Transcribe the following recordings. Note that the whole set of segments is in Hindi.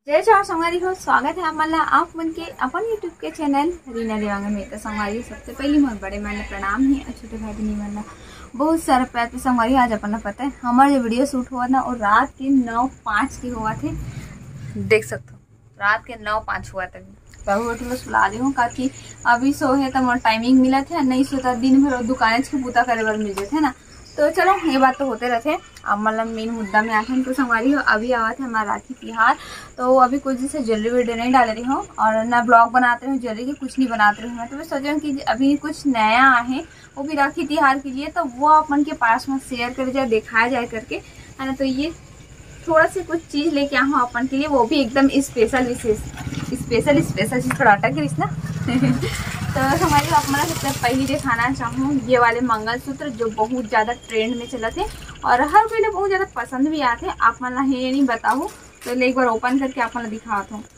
जय जवाहर संगवारी हो, स्वागत है हमारा आप मन के अपन यूट्यूब के चैनल रीना देवांगन में। तो संगवारी सबसे पहले मोर बड़े मन प्रणाम है और छोटे भाई बहनी मन बहुत सारा प्यार। पे संगवारी आज अपन पता है हमारा जो वीडियो शूट हुआ ना और रात के 9:05 के हुआ थे, देख सकते हो रात के 9:05 हुआ था। तो सुला दी हूँ काकि अभी सो है तो मोर टाइमिंग मिला थे, नहीं सोता दिन भर दुकान के पूता करे बार मिल जाते है ना। तो चलो ये बात तो होते रहते। अब मतलब मेन मुद्दा में आते हैं। तो संगवारी हो अभी आवा थे हमारा राखी त्योहार, तो अभी कुछ दिन से ज्वेलरी वीडियो नहीं डाल रही हूँ और ना ब्लॉग बनाते रहे ज्वेलरी के, कुछ नहीं बनाते रहे। तो मैं सोचा कि अभी कुछ नया है वो भी राखी त्योहार के लिए, तो वो अपन के पास में शेयर कर जाए, दिखाया जाए करके है ना। तो ये थोड़ा सी कुछ चीज़ लेके आया हूँ अपन के लिए, वो भी एकदम स्पेशल चीज़ थोड़ा अटक गई ना। तो हमारी अपना सबसे पहले दिखाना चाहूँ ये वाले मंगलसूत्र जो बहुत ज़्यादा ट्रेंड में चला थे और हर कोई लोग बहुत ज़्यादा पसंद भी आते। आप मतलब ये नहीं बताऊँ तो एक बार ओपन करके आप मतलब दिखाता हूँ।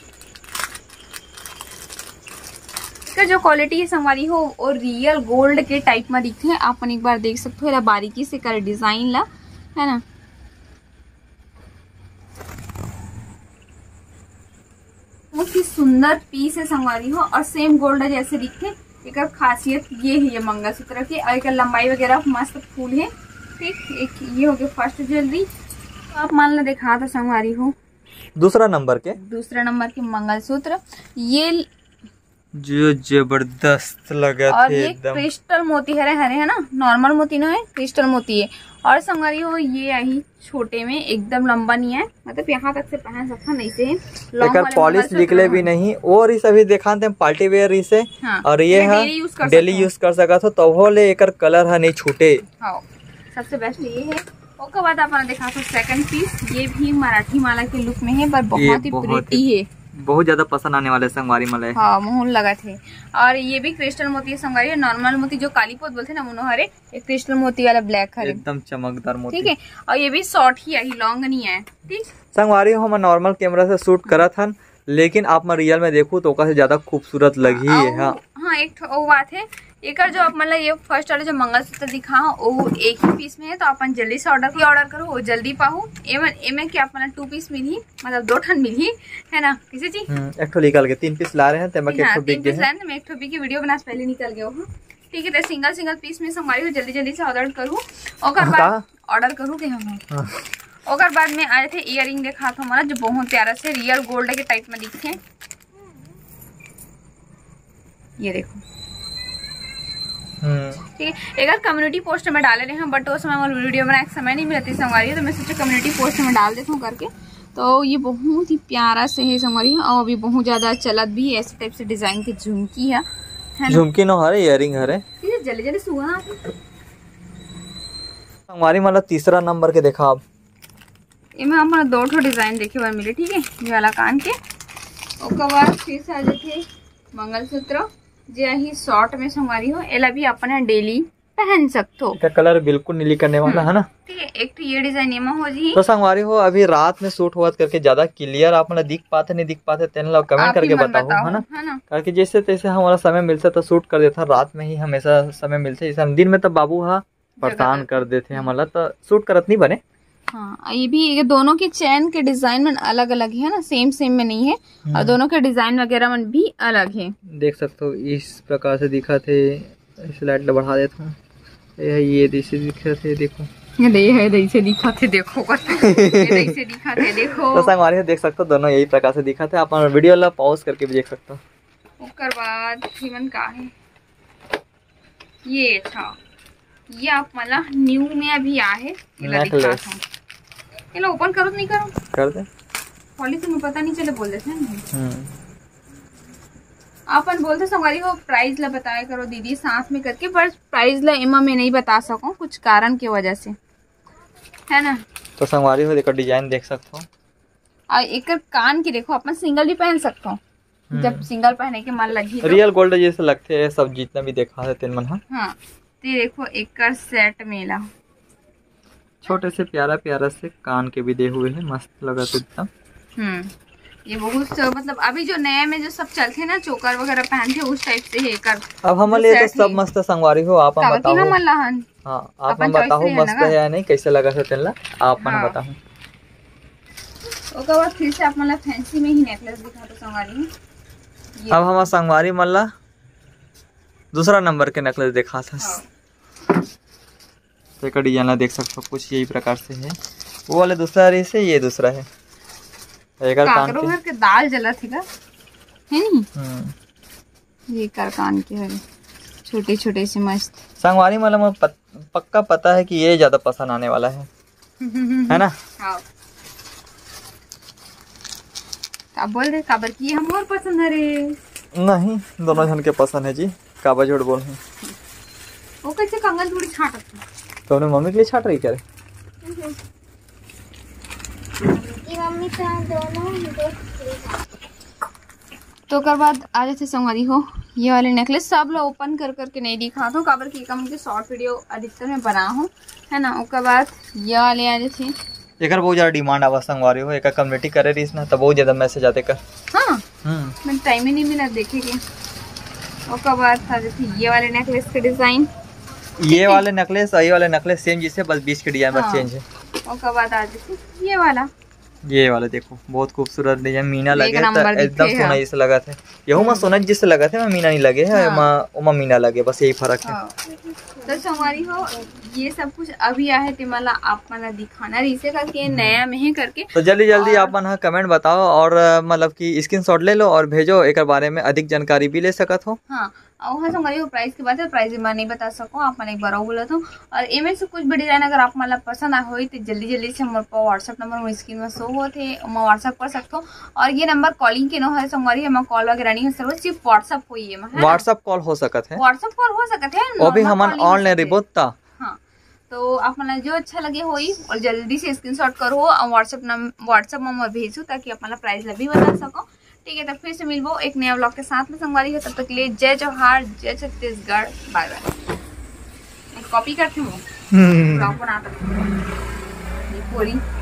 इसका जो क्वालिटी है संगवारी हो और रियल गोल्ड के टाइप में दिखते हैं। आप एक बार देख सकते हो बारीकी से कर डिजाइन ला है ना। बहुत ही सुंदर पीस है संगवारी हो और सेम गोल्ड जैसे दिखते। एक खासियत ये है ये मंगलसूत्र की, और एक लंबाई वगैरह मस्त फूल है। ठीक, एक ये हो गया फर्स्ट ज्वेलरी। तो आप मान लो दिखा तो संगवारी हो दूसरा नंबर के मंगलसूत्र ये जो जबरदस्त लगा और ये क्रिस्टल मोती हरे है ना, नॉर्मल मोती ना है, क्रिस्टल मोती है। और संगवारी हो ये आई छोटे में एकदम लंबा नहीं है, मतलब यहाँ तक से पहन सकता नहीं से एक पॉलिश निकले भी नहीं। और इस अभी देखा थे पार्टी वेयर इसे हाँ, और ये डेली यूज कर सका तो वो ले एक कलर है नहीं छूटे। हाँ, सबसे बेस्ट ये है। उसके बाद आपने देखा तो सेकंड पीस ये भी मराठी माला के लुक में है, पर बहुत ही प्रिटी है, बहुत ज्यादा पसंद आने वाले संगवारी माला। हाँ, मोहन लगा थे। और ये भी क्रिस्टल मोती है संगवारी, नॉर्मल मोती जो काली पोत बोलते ना मनोहरे, एक क्रिस्टल मोती वाला ब्लैक है एकदम चमकदार मोती। ठीक है, और ये भी शॉर्ट ही है, लॉन्ग नहीं है। ठीक संगवारी हम नॉर्मल कैमरा से शूट करा था, लेकिन आप मैं रियल में देखूं तो से ज्यादा खूबसूरत लगी है। हाँ, एक बात है एक जो आप मतलब ये फर्स्ट वाले जो मंगलसूत्र दिखा वो एक ही पीस में है, तो अपन जल्दी से ऑर्डर करो वो जल्दी पाओ। एम क्या अपना 2 पीस मिली, मतलब 2 ठन मिली है ना। किसी चीज एक निकल के 3 पीस ला रहे हैं, 3 पीस लाए मैं एक ठो की वीडियो बना पहले निकल गया हूँ। ठीक है, तो सिंगल पीस में संगवारी जल्दी से ऑर्डर करूँ और बाद ऑर्डर करूँ कि हम और बाद में आए थे इयरिंग देखा था हमारा जो बहुत प्यारा से रियल गोल्ड के टाइप में दिखते हैं। ये देखो ठीक है, एक कम्युनिटी पोस्ट में डाले रहे हैं, बट उस समय वीडियो बनाने का समय नहीं मिलती संगवारी, तो मैं सोचा कम्युनिटी पोस्ट में डाल देता हूँ करके। तो ये बहुत ही प्यारा से है संगवारी और अभी बहुत ज्यादा चलत भी है ऐसे टाइप से डिजाइन की झुमकी है ना। झुमकी नो हरे इयरिंग हरे जल्दी सुहा संगवारी मतलब तीसरा नंबर के देखा। अब इनमें हमारा 2 ठो डिजाइन देखे बार मिले। ठीक है, ये वाला कान के उसके बाद फिर से आ जाते मंगलसूत्र जो ही शॉर्ट में संगवारी हो, एला भी अपने डेली पहन सकते हो। कलर बिल्कुल नीली करने वाला है ना। ठीक है, एक तो ये डिजाइन में हो जी। तो संगवारी हो अभी रात में शूट हुआ करके ज्यादा क्लियर आप दिख पाते नहीं दिख पाते तेन लोग कमेंट करके बताओ है ना, करके जैसे तैसे हमारा समय मिलता तो शूट कर देता। रात में ही हमेशा समय मिलता है, दिन में तो बाबू हा परेशान कर देते हमारा, तो शूट करत नहीं बने। हाँ, ये भी ये दोनों के चैन के डिजाइन में अलग अलग है ना, सेम में नहीं है और दोनों के डिजाइन वगैरह में भी अलग है। देख सकते हो इस प्रकार से दिखा थे, स्लाइड बढ़ा देता हूँ। ये जैसे दिखा थे देखो, जैसे दिखा थे देखो जैसे दिखा थे देखो। तो संगवारी से देख सकते हो दोनों यही प्रकार से दिखा थे। आप वीडियो ला पॉज करके भी देख सकते हो। उसके बाद जीवन का है ये अच्छा, ये आप मतलब न्यू में अभी आया है। ये ओपन करो नहीं करो कर दे पॉलिसी में पता नहीं चले बोल देते हैं। अपन बोलते संगवारी को प्राइस ला बताया करो दीदी साथ में करके, पर प्राइस ला एमा में नहीं बता सकूं कुछ कारण की वजह से है ना। तो संगवारी हो देखो डिजाइन देख सकते हो और एक कान की देखो अपन सिंगल भी पहन सकते हो, जब सिंगल पहने के मन लगी तो। रियल गोल्ड जैसे लगते हैं सब जितना भी देखा है तेन मन। हाँ, तो देखो एक सेट मेला छोटे से प्यारा से कान के भी दे हुए हैं, मस्त लगा एकदम। ये बहुत मतलब अभी जो नए में जो सब चलते हैं ना चोकर वगैरह पहनते उस टाइप से है कर। अब हमारे तो सब मस्त संगवारी हो। आप बताओ हाँ, आप बताओ मस्त है या नहीं, कैसे लगा तेला आप बताओ। ओकर बाद फिर से आप मतलब फैंसी में ही नेकलेस दिखा तो संगवारी। अब हमारा संगवारी मल्ला दूसरा नंबर के नेकलेस देखा था। तो एक डिजाइन देख सकते हो कुछ यही प्रकार से है। वो वाले दूसरा रे से ये दूसरा है। एक कान के दाल जला थी का है नहीं। ये कान के है छोटे छोटे से मस्त संगवारी मतलब पक्का पता है कि ये ज्यादा पसंद आने वाला है ना। हाँ का बोल रहे काबर की हम और पसंद है रे। नहीं दोनों जन के पसंद है जी। काबर झूठ बोल रहे वो कैसे कंगन थोड़ी छाटत तो अपने मम्मी के लिए छाट रही क्या रे? मम्मी तो कर बाद आ जाते संगवारी हो। ये वाले नेकलेस सब लोग ओपन कर करके नहीं दिखा दो काबर की कम के शॉर्ट वीडियो अधिकतर में बना हूँ है ना। उसके बाद ये वाले आ जाते एक बहुत ज्यादा डिमांड आवा संगवारी हो। एक कम्युनिटी करे रही ना तो बहुत ज्यादा मैसेज आते कर। हाँ मैंने टाइम ही नहीं मिला देखेंगे। उसके बाद आ जाते ये वाले नेकलेस के डिजाइन। ये वाले नेकलेस और ये वाले नेकलेस सेम जिससे बस 20 के डिजाइन बस चेंज है। उसके बाद आ जाते ये वाला देखो बहुत खूबसूरत डिजाइन मीना लगे एकदम सोना जैसे लगा थे। यहू में सोना जिससे लगा थे मीना नहीं लगे है। हाँ। मीना लगे बस यही फर्क है। तो संगवारी हो ये सब कुछ अभी आए थे मतलब आप मतलब दिखाना रिसे करके नया में ही करके। तो जल्दी जल्दी आप मन कमेंट बताओ और मतलब कि स्क्रीनशॉट ले लो और भेजो। एक बारे में अधिक जानकारी भी ले सकत हो। हाँ और संगवारी हो प्राइस की बात है प्राइस मैं नहीं बता सको आप मन एक बार बोला तो। और इनमें से कुछ भी डिजाइन अगर आप मतलब पसंद आए हो तो जल्दी जल्दी से हमारे पास व्हाट्सअप नंबर स्क्रीन में शो होते मैं व्हाट्सअप कर सकता हूँ। और ये नंबर कॉलिंग के नो है संगवारी हमें कॉल वगैरह नहीं हो सकता सिर्फ व्हाट्सअप हुई है व्हाट्सअप कॉल हो सकत है। व्हाट्सअप कॉल हो सकता है वो भी हमन ऑनलाइन रिपोर्ट। हाँ तो आप मतलब जो अच्छा लगे हो और जल्दी से स्क्रीनशॉट करो और व्हाट्सअप नंबर भेजो ताकि आप मतलब प्राइस भी बता सको। ठीक है तब फिर से मिलबो एक नया ब्लॉग के साथ में संगवारी हो। तब तक के लिए जय जोहार जय छत्तीसगढ़ बाय बाय। कॉपी करती हूँ ब्लॉग बनाता पूरी।